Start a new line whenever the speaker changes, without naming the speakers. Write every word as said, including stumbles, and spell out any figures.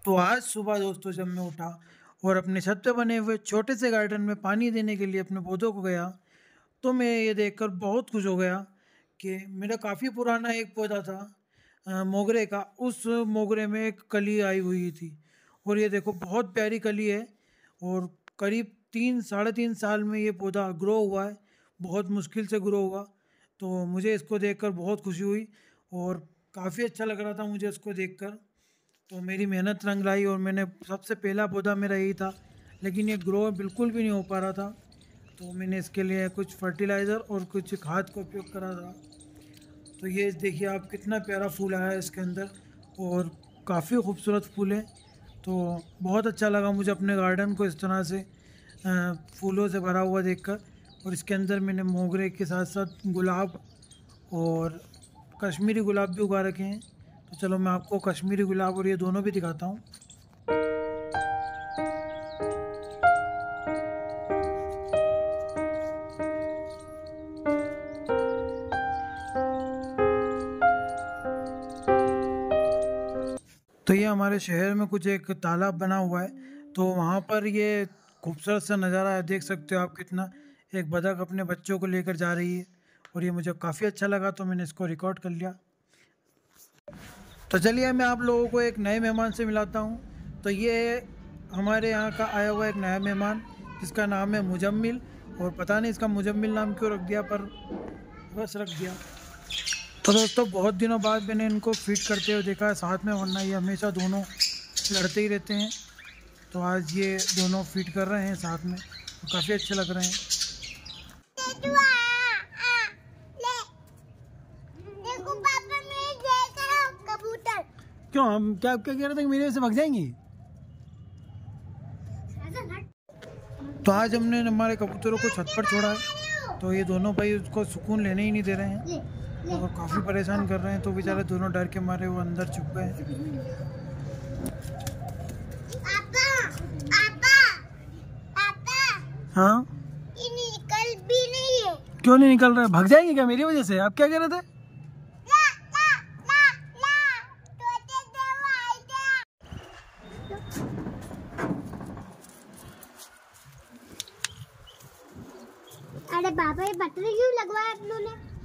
तो आज सुबह दोस्तों जब मैं उठा और अपने छत पे बने हुए छोटे से गार्डन में पानी देने के लिए अपने पौधों को गया, तो मैं ये देखकर बहुत खुश हो गया कि मेरा काफ़ी पुराना एक पौधा था अ, मोगरे का। उस मोगरे में एक कली आई हुई थी और ये देखो बहुत प्यारी कली है और करीब तीन साढ़े तीन साल में ये पौधा ग्रो हुआ है। बहुत मुश्किल से ग्रो हुआ। तो मुझे इसको देखकर बहुत खुशी हुई और काफ़ी अच्छा लग रहा था मुझे इसको देखकर। तो मेरी मेहनत रंग लाई और मैंने सबसे पहला पौधा मेरा यही था, लेकिन ये ग्रो बिल्कुल भी नहीं हो पा रहा था। तो मैंने इसके लिए कुछ फर्टिलाइज़र और कुछ खाद का उपयोग करा था। तो ये देखिए आप कितना प्यारा फूल आया है इसके अंदर और काफ़ी खूबसूरत फूल है। तो बहुत अच्छा लगा मुझे अपने गार्डन को इस तरह से अ, फूलों से भरा हुआ देखकर। और इसके अंदर मैंने मोगरे के साथ साथ गुलाब और कश्मीरी गुलाब भी उगा रखे हैं। तो चलो मैं आपको कश्मीरी गुलाब और ये दोनों भी दिखाता हूँ। तो ये हमारे शहर में कुछ एक तालाब बना हुआ है, तो वहाँ पर ये खूबसूरत सा नज़ारा है। देख सकते हो आप कितना, एक बतख अपने बच्चों को लेकर जा रही है और ये मुझे काफ़ी अच्छा लगा, तो मैंने इसको रिकॉर्ड कर लिया। तो चलिए मैं आप लोगों को एक नए मेहमान से मिलाता हूँ। तो ये हमारे यहाँ का आया हुआ एक नया मेहमान जिसका नाम है मुजम्मिल। और पता नहीं इसका मुजम्मिल नाम क्यों रख दिया, पर बस रख दिया। तो दोस्तों बहुत दिनों बाद मैंने इनको फीड करते हुए देखा है साथ में, वरना ये हमेशा दोनों लड़ते ही रहते हैं। तो आज ये दोनों फीड कर रहे हैं साथ में, तो काफ़ी अच्छे लग रहे हैं। क्यों, हम क्या क्या कह रहे थे कि मेरे से भाग जाएंगी? तो आज हमने हमारे कबूतरों को छत पर छोड़ा है, तो ये दोनों भाई उसको सुकून लेने ही नहीं दे रहे हैं और काफ़ी परेशान कर रहे हैं। तो बेचारे दोनों डर के मारे वो अंदर छुप गए। हाँ,
ये निकल भी नहीं है।
क्यों नहीं निकल रहा? भाग जाएंगे क्या मेरी वजह से? आप क्या कह रहे थे?
ला, ला, ला, ला, तोते देव आए थे। अरे बाबा ये बटरी क्यों लगवाया आप लोगों ने?